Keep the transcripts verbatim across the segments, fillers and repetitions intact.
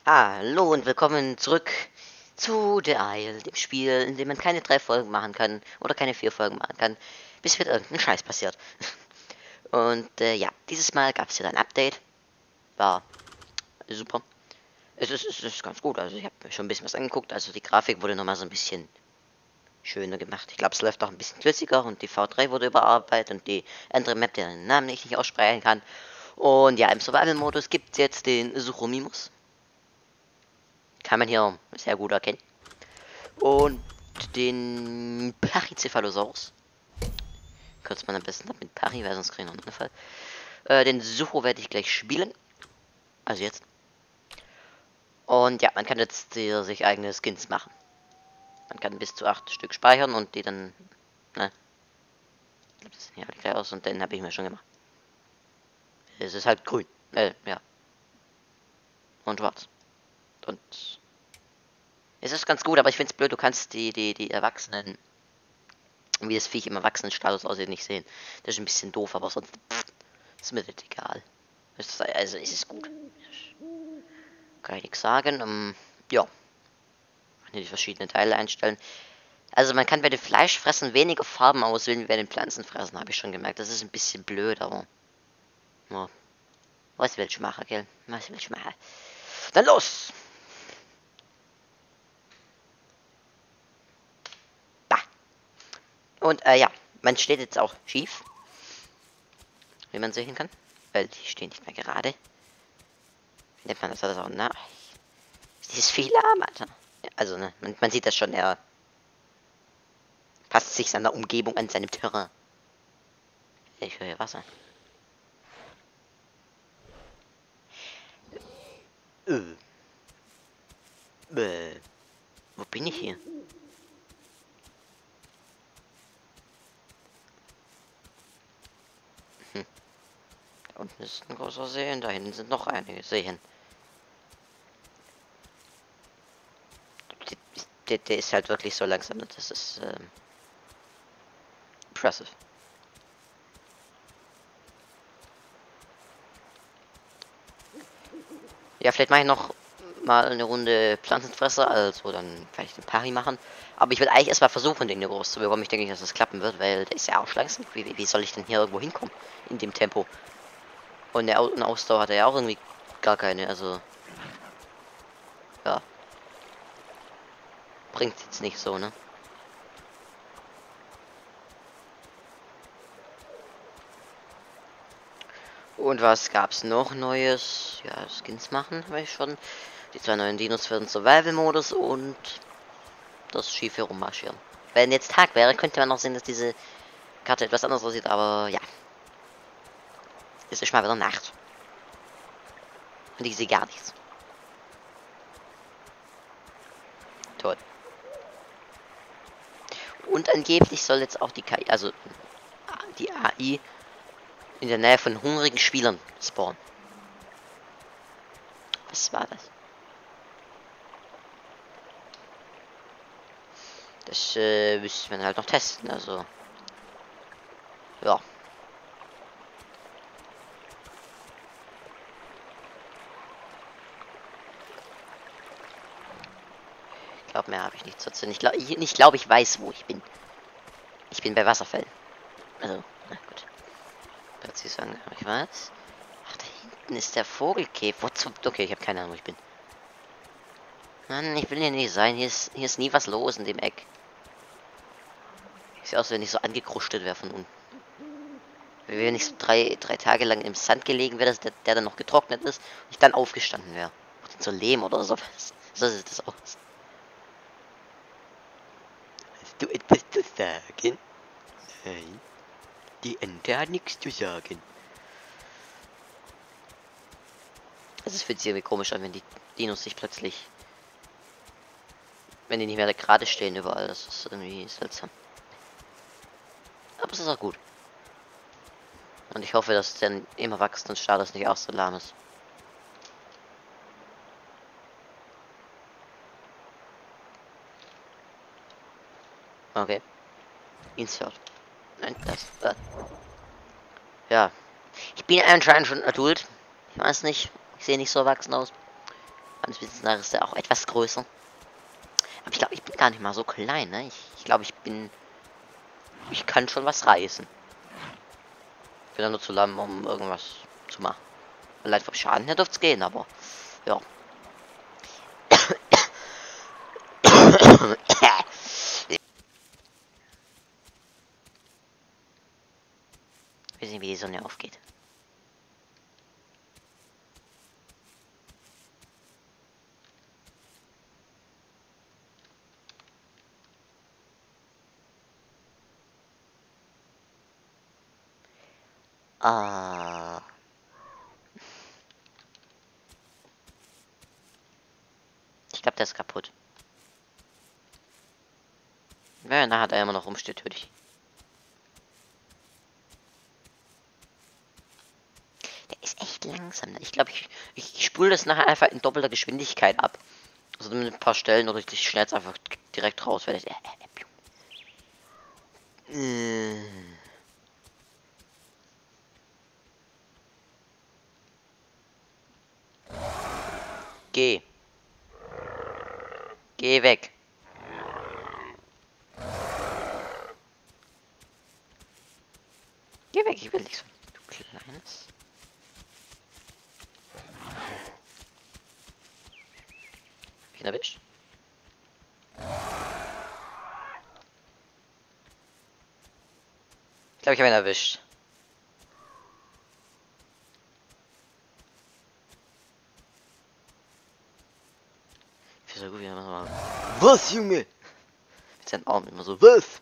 Hallo und willkommen zurück zu The Isle, dem Spiel, in dem man keine drei Folgen machen kann oder keine vier Folgen machen kann, bis wieder irgendein Scheiß passiert. Und äh, ja, dieses Mal gab es wieder ein Update. War super. Es ist, es ist ganz gut, also ich habe mir schon ein bisschen was angeguckt, also die Grafik wurde nochmal so ein bisschen schöner gemacht. Ich glaube, es läuft auch ein bisschen flüssiger und die V drei wurde überarbeitet und die andere Map, deren Namen ich nicht aussprechen kann. Und ja, im Survival-Modus gibt es jetzt den Suchomimus. Kann man hier sehr gut erkennen. Und den Pachycephalosaurus. Kürzt man am besten ab mit Pachy, weil sonst kriegen wir noch einen Fall. Äh, den Sucho werde ich gleich spielen. Also jetzt. Und ja, man kann jetzt hier sich eigene Skins machen. Man kann bis zu acht Stück speichern und die dann. Ne? Das sehen ja gleich aus und den habe ich mir schon gemacht. Es ist halt grün. Äh, ja. Und schwarz. Und. Es ist ganz gut, aber ich finde es blöd, du kannst die, die, die Erwachsenen, wie das Viech im Erwachsenenstatus aussieht, nicht sehen. Das ist ein bisschen doof, aber sonst pff, ist mir das egal. Ist, also ist es gut. Kann ich nichts sagen. Um, ja. Kann hier die verschiedenen Teile einstellen. Also man kann bei den Fleischfressen weniger Farben auswählen wie bei den Pflanzenfressen, habe ich schon gemerkt. Das ist ein bisschen blöd, aber. Ja. Was will ich machen, gell? Was will ich machen? Dann los! Da! Und äh, ja, man steht jetzt auch schief. Wie man sehen kann. Weil die stehen nicht mehr gerade. Wie nennt man das also auch? Na, dieses viel Arm, Alter. Ja, also, ne, man, man sieht das schon, er passt sich seiner Umgebung an, seinem Terrain. Ich höre hier Wasser. Äh. Äh. Wo bin ich hier? Hm. Da unten ist ein großer See und da hinten sind noch einige Seen. Der, der ist halt wirklich so langsam, das ist ähm, impressive. Ja, vielleicht mache ich noch mal eine Runde Pflanzenfresser, also dann vielleicht den Pari machen. Aber ich will eigentlich erstmal versuchen, den hier groß zu bekommen. Ich denke nicht, dass das klappen wird, weil der ist ja auch langsam. Wie, wie, wie soll ich denn hier irgendwo hinkommen? In dem Tempo. Und der eine Ausdauer hat er ja auch irgendwie gar keine, also. Ja. Bringt jetzt nicht so, ne? Und was gab's noch Neues? Ja, Skins machen habe ich schon. Die zwei neuen Dinos für den Survival-Modus und das schiefe Rummarschieren. Wenn jetzt Tag wäre, könnte man noch sehen, dass diese Karte etwas anders aussieht, aber ja. Es ist mal wieder Nacht. Und ich sehe gar nichts. Toll. Und angeblich soll jetzt auch die K I, also die A I, in der Nähe von hungrigen Spielern spawnen. Was war das? Das äh, müsste man halt noch testen, also. Ja. Ich glaube, mehr habe ich nicht zu erzählen. Ich glaube, ich, ich, glaub, ich weiß, wo ich bin. Ich bin bei Wasserfällen. Also, na gut. Plötzlich sagen, ich weiß. Ach, da hinten ist der Vogelkäfer. Wozu? Okay, ich habe keine Ahnung, wo ich bin. Mann, ich will hier nicht sein. Hier ist, hier ist nie was los in dem Eck. Sieht aus, wenn ich so angekrustet wäre von unten. Wenn ich so drei, drei Tage lang im Sand gelegen wäre, der, der dann noch getrocknet ist und ich dann aufgestanden wäre. So Lehm oder sowas. So sieht das aus. Hast du etwas zu sagen? Nein. Die Ente hat nichts zu sagen. Also es fühlt sich irgendwie komisch an, wenn die Dinos sich plötzlich... Wenn die nicht mehr gerade stehen überall. Das ist irgendwie seltsam. Aber es ist auch gut. Und ich hoffe, dass der im Erwachsenenstatus nicht auch so lahm ist. Okay. Insert. Nein, das. das. Ja. Ich bin anscheinend schon adult. Ich weiß nicht. Ich sehe nicht so erwachsen aus. Meines Wissens nach ist er auch etwas größer. Aber ich glaube, ich bin gar nicht mal so klein, ne? Ich, ich glaube, ich bin... Ich kann schon was reißen. Ich bin ja nur zu lahm, um irgendwas zu machen. Allein vom Schaden her dürfte es gehen, aber... Ja. Wir sehen, wie die Sonne aufgeht. Ah. Ich glaube, der ist kaputt. Ja, da hat er immer noch rumsteht, würde ich. Der ist echt langsam. Ne? Ich glaube, ich, ich spule das nachher einfach in doppelter Geschwindigkeit ab. Also mit ein paar Stellen oder ich schnell einfach direkt raus, weil ich. Äh, äh, äh. Geh. Geh weg. Geh weg, ich will nicht so. Du kleines. Hab ich ihn erwischt? Ich glaube, ich habe ihn erwischt. Ich finde so gut, wie er immer so. Was, Junge? Mit seinen Armen immer so. Was?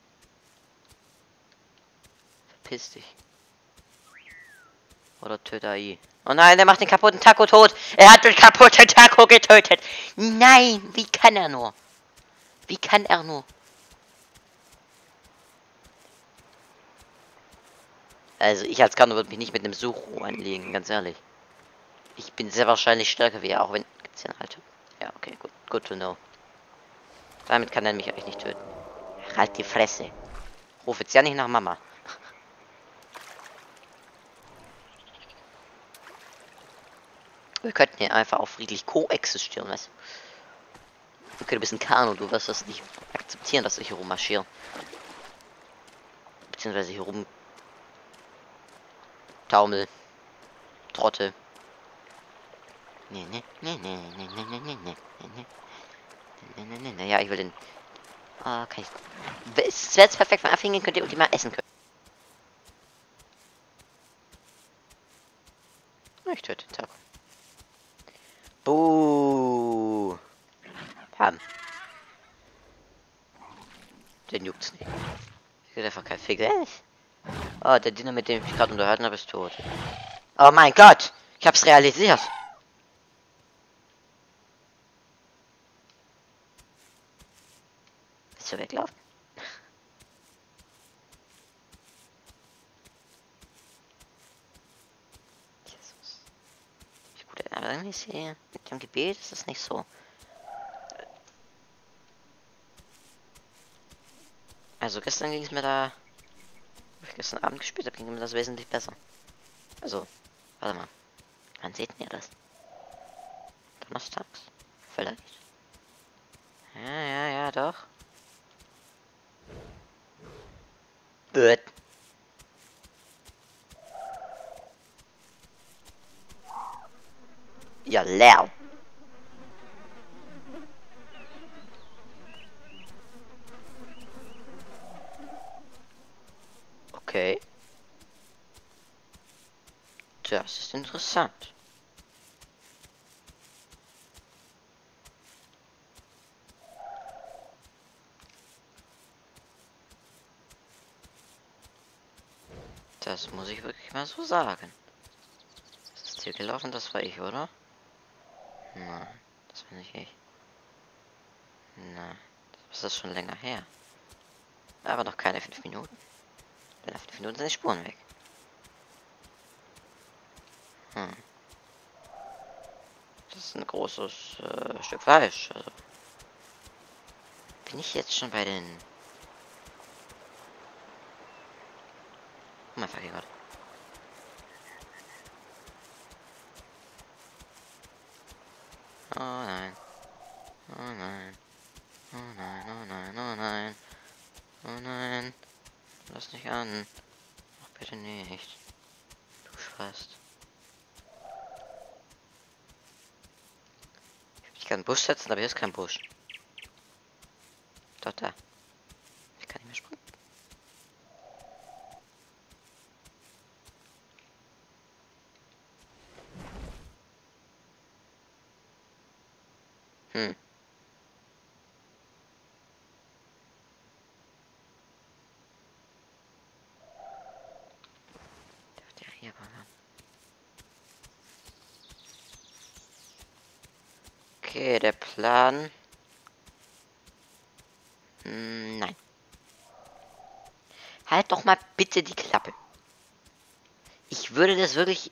Verpiss dich. Oder töte A I. Oh nein, der macht den kaputten Taco tot. Er hat den kaputten Taco getötet. Nein, wie kann er nur? Wie kann er nur? Also ich als Kanto würde mich nicht mit einem Suchrohr anlegen, ganz ehrlich. Ich bin sehr wahrscheinlich stärker wie er, auch wenn... Gibt's hier eine alte? Ja, okay, gut. Good to know. Damit kann er mich eigentlich nicht töten. Halt die Fresse. Ruf jetzt ja nicht nach Mama. Wir könnten hier einfach auch friedlich koexistieren, weißt du? Okay, du bist ein Kano, du wirst das nicht akzeptieren, dass ich hier rummarschiere. Beziehungsweise hier rum... Taumel. Trotte. Nee, nee, nee, nee, nee, nee, nee, nee, nee, nee. Nee, nee, nee, nee. Ja, ich will den... Ah, kann ich... Es wäre jetzt perfekt, wenn er hingehen könnte und die mal essen könnte. Ich töte den Taco. Buh. Haben. Den juckt's nicht. Ich will einfach kein Fick. Oh, der Diener, mit dem ich gerade unterhalten habe, ist tot. Oh mein Gott! Ich hab's realisiert. Willst du weglaufen? Jesus. Wie gut, aber irgendwie ist hier mit dem Gebet ist das nicht so. Also gestern ging es mir da, wo ich gestern Abend gespielt habe, ging mir das wesentlich besser. Also, warte mal. Wann seht ihr das? Donnerstags? Vielleicht? Ja, ja, ja, doch. Gut. Ja, leer. Okay. Das ist interessant. Das muss ich wirklich mal so sagen. Das ist hier gelaufen, das war ich, oder? Nein, das war nicht ich. Nein, das ist schon länger her. Aber noch keine fünf Minuten. Denn nach fünf Minuten sind die Spuren weg. Hm. Das ist ein großes äh, Stück Fleisch. Also. Bin ich jetzt schon bei den... Oh mein fucking Gott. Oh nein. Oh nein. Oh nein, oh nein, oh nein. Oh nein. Lass nicht an. Ach, bitte nicht. Du Spaß. Ich kann einen Busch setzen, aber hier ist kein Busch. Dort da. Ich kann nicht mehr springen. Hm. Der hier war. Okay, der Plan. Hm, nein. Halt doch mal bitte die Klappe. Ich würde das wirklich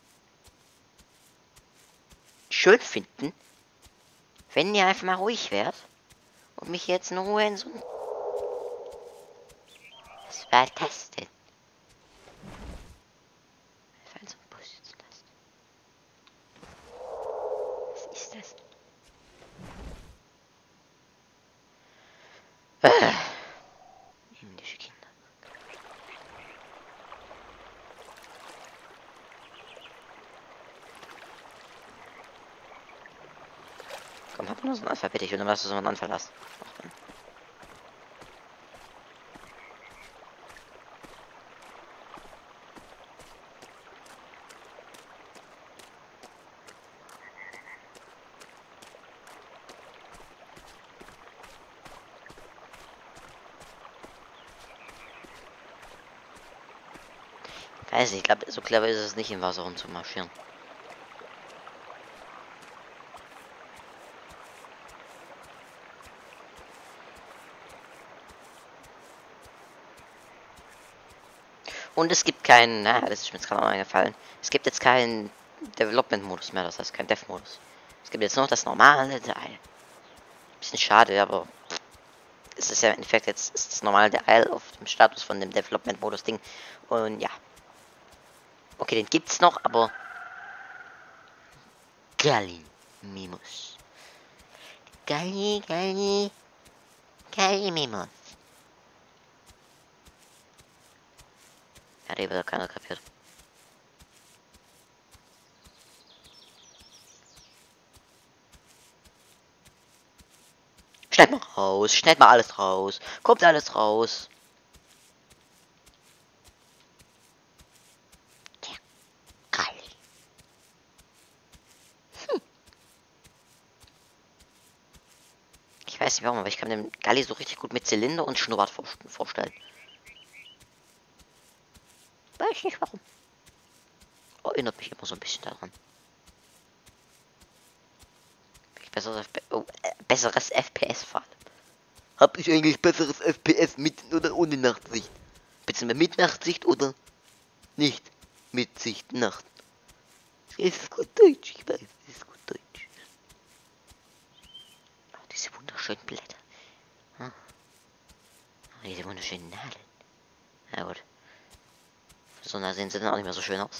schön finden, wenn ihr einfach mal ruhig wärt und mich jetzt in Ruhe in so ein... Was war das denn? Was war in so ein Bus jetzt das? Was ist das? Ah, indische Kinder. Komm, hab nur so ein Alphabet, ich will nur, dass du so einen Anfall hast. Weiß nicht, ich glaube, so clever ist es nicht, im Wasser rumzumarschieren. Und es gibt keinen, na, das ist mir jetzt gerade noch eingefallen. Es gibt jetzt keinen Development-Modus mehr, das heißt kein Dev-Modus. Es gibt jetzt noch das normale Teil. Bisschen schade, aber es ist ja im Endeffekt jetzt ist das normale Teil auf dem Status von dem Development-Modus-Ding. Und ja. Okay, den gibt's noch, aber Galli Mimus. Galli, Galli, Galli Mimus. Hat eben keiner kapiert. Schneid mal raus, schneid mal alles raus. Kommt alles raus. Der Galli. Hm. Ich weiß nicht warum, aber ich kann mir den Galli so richtig gut mit Zylinder und Schnurrbart vorstellen. Weiß nicht warum. Erinnert mich immer so ein bisschen daran. Besseres, oh, äh, besseres F P S fahren. Hab ich eigentlich besseres F P S mit oder ohne Nachtsicht? Bitte mit Nachtsicht oder nicht mit Sicht Nacht? Es ist gut Deutsch, ich weiß, es ist gut Deutsch. Oh, diese wunderschönen Blätter. Hm. Oh, diese wunderschönen Nadeln. Na gut. So nah sehen sie dann auch nicht mehr so schön aus.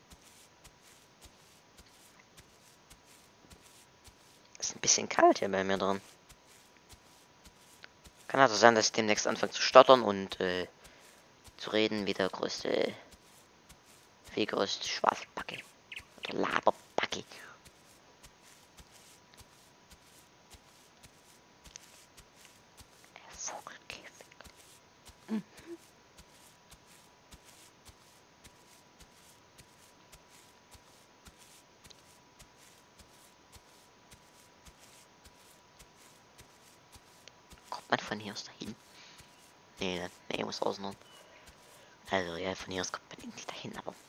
Ist ein bisschen kalt hier bei mir drin. Kann also sein, dass ich demnächst anfange zu stottern und äh, zu reden wie der größte, wie größte Schwafelbacke. Oder Laberbacke. Vogelkäfig. Mhm. Kommt man von hier aus dahin? Nee, nee, muss außen rum. Also ja, von hier aus kommt man nicht dahin, aber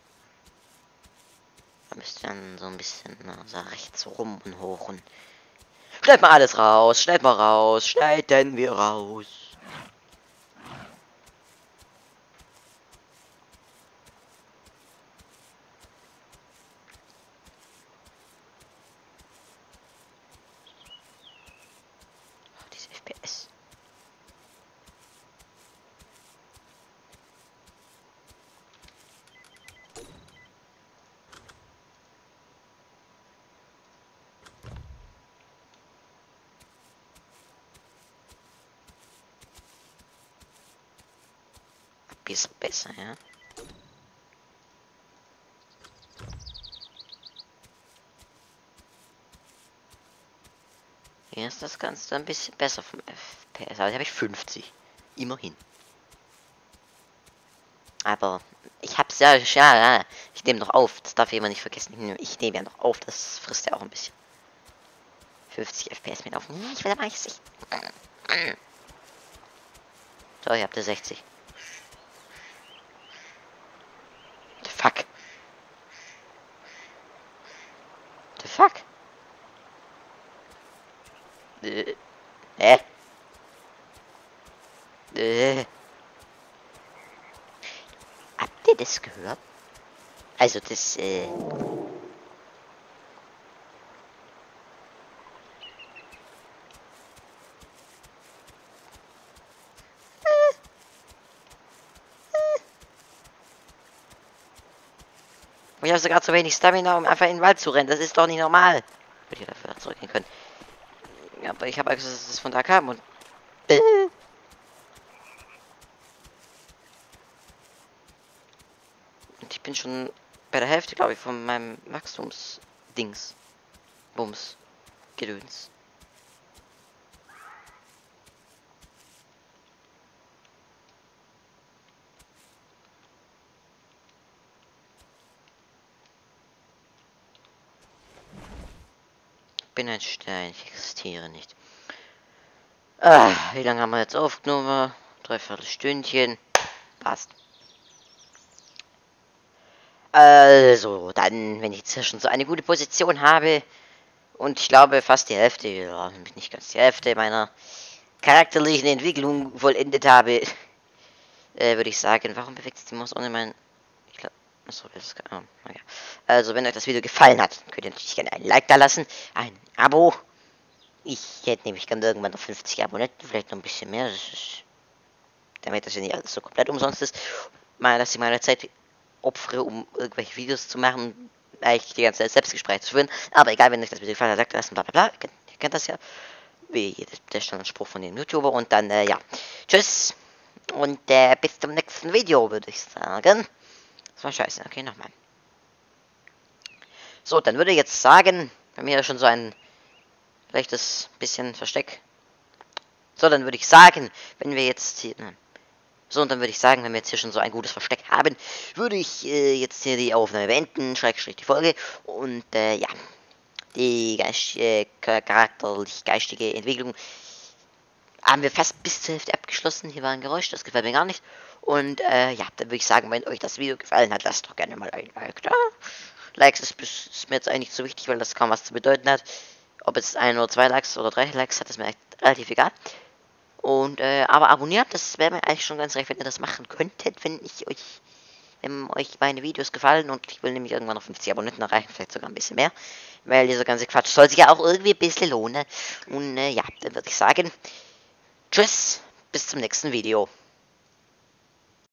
man müsste dann so ein bisschen na, so rechts rum und hoch und schneid mal alles raus, schneid mal raus, schneiden wir raus. Oh, diese F P S. ist besser, ja. Hier ist das Ganze ein bisschen besser vom F P S. Aber habe ich fünfzig. Immerhin. Aber ich hab's ja, ja, ja. Ich nehme noch auf. Das darf ich immer nicht vergessen. Ich nehme ja noch auf. Das frisst ja auch ein bisschen. fünfzig F P S mit auf. Ich will aber nicht. So, ihr habt ihr sechzig. The fuck? The fuck? Äh. Hä? Äh. Habt ihr das gehört? Also das, äh... Ich habe sogar zu wenig Stamina, um einfach in den Wald zu rennen. Das ist doch nicht normal. Würde ich dafür zurückgehen können. Ja, aber ich habe Angst, dass es von da kam und... Äh. Und ich bin schon bei der Hälfte, glaube ich, von meinem Wachstumsdings. Bums. Gedöns. Bin ein Stein, ich existiere nicht. Ah, wie lange haben wir jetzt aufgenommen? Dreiviertel Stündchen. Passt. Also, dann, wenn ich jetzt hier schon so eine gute Position habe und ich glaube fast die Hälfte, ja, nicht ganz die Hälfte meiner charakterlichen Entwicklung vollendet habe, äh, würde ich sagen, warum bewegt sich die Maus ohne mein... Ich glaube, achso, das ist... Oh, okay. Also, wenn euch das Video gefallen hat, könnt ihr natürlich gerne ein Like da lassen, ein Abo. Ich hätte nämlich gerne irgendwann noch fünfzig Abonnenten, vielleicht noch ein bisschen mehr, das ist, damit das ja nicht alles so komplett umsonst ist. Mal, dass ich meine Zeit opfere, um irgendwelche Videos zu machen, eigentlich die ganze Zeit Selbstgespräche zu führen. Aber egal, wenn euch das Video gefallen hat, sagt das, bla bla bla. Ihr kennt, ihr kennt das ja. Wie der Standardspruch von dem YouTuber. Und dann, äh, ja. Tschüss. Und äh, bis zum nächsten Video, würde ich sagen. Das war scheiße. Okay, nochmal. So, dann würde ich jetzt sagen, bei mir ja schon so ein leichtes bisschen Versteck. So, dann würde ich sagen, wenn wir jetzt hier... Ne, So, und dann würde ich sagen, wenn wir jetzt hier schon so ein gutes Versteck haben, würde ich äh, jetzt hier die Aufnahme beenden, Schrägstrich die Folge. Und äh, ja, die Geist äh, charakterlich-geistige Entwicklung haben wir fast bis zur Hälfte abgeschlossen. Hier war ein Geräusch, das gefällt mir gar nicht. Und äh, ja, dann würde ich sagen, wenn euch das Video gefallen hat, lasst doch gerne mal ein Like da. Likes ist, ist mir jetzt eigentlich nicht so wichtig, weil das kaum was zu bedeuten hat. Ob es ein oder zwei Likes oder drei Likes hat, ist mir echt relativ egal. Und, äh, aber abonniert, das wäre mir eigentlich schon ganz recht, wenn ihr das machen könntet, wenn ich euch, wenn euch meine Videos gefallen, und ich will nämlich irgendwann noch fünfzig Abonnenten erreichen, vielleicht sogar ein bisschen mehr, weil dieser ganze Quatsch soll sich ja auch irgendwie ein bisschen lohnen. Und, äh, ja, dann würde ich sagen, tschüss, bis zum nächsten Video.